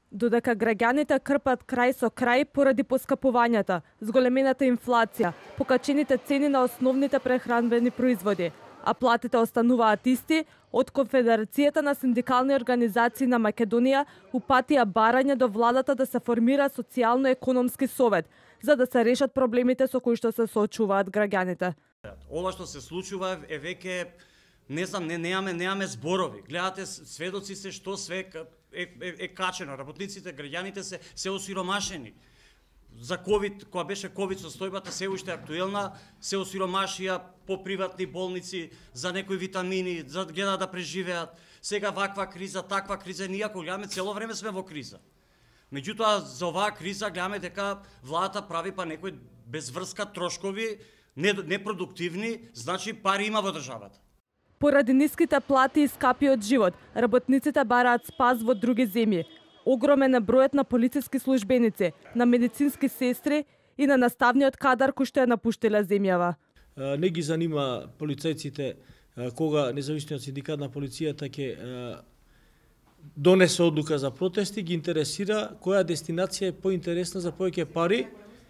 Додека граѓаните крпат крај со крај поради поскапувањата, зголемената инфлација, покачените цени на основните прехранбени производи, а платите остануваат исти, од Конфедерацијата на синдикални организации на Македонија упатија барање до владата да се формира социјално-економски совет, за да се решат проблемите со кои што се соочуваат граѓаните. Ова што се случува е веќе, не знам, немаме зборови. Гледате, сведоци се што све е качено. Работниците, граѓаните се осиромашени. За ковид, кога беше ковид состојбата се уште актуелна, се осиромашија по приватни болници за некои витамини, за гледа да преживеат. Сега ваква криза, таква криза, ние ако гледаме цело време сме во криза. Меѓутоа за оваа криза гледаме дека владата прави па некои безврска трошкови, непродуктивни, значи пари има во државата. Поради ниските плати и скапиот живот, работниците бараат спас во други земји. Огромен е бројот на полициски службеници, на медицински сестри и на наставниот кадар кои што ја напуштиле земјава. Не ги занима полицајците кога независниот синдикат на полицијата ќе донесе одлука за протести, ги интересира која дестинација е поинтересна за повеќе пари.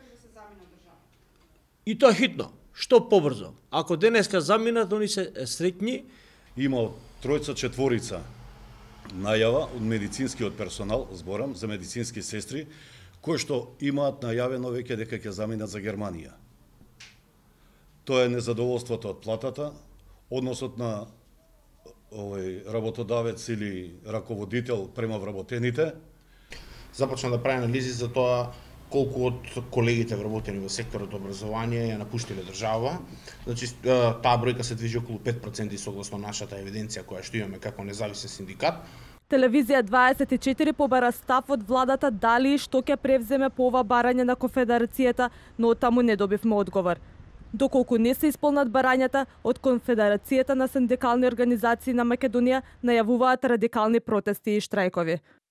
И тоа хитно, што побрзо. Ако денеска заминат, они се среќни. Има тројца-четворица најава од медицинскиот персонал, зборам за медицински сестри, кои што имаат најавено веќе дека ќе заминат за Германија. Тоа е незадоволството од платата, односот на работодавец или раководител према вработените. Започна да прави анализи за тоа колку од колегите вработени во секторот образование ја напуштиле држава. Значи, таа бројка се движи околу 5% согласно нашата евиденција која што имаме како независен синдикат. Телевизија 24 побара став од владата дали и што ќе превземе по ова барање на Конфедерацијата, но од таму не добивме одговор. Доколку не се исполнат барањата, од Конфедерацијата на синдикални организации на Македонија најавуваат радикални протести и штрајкови.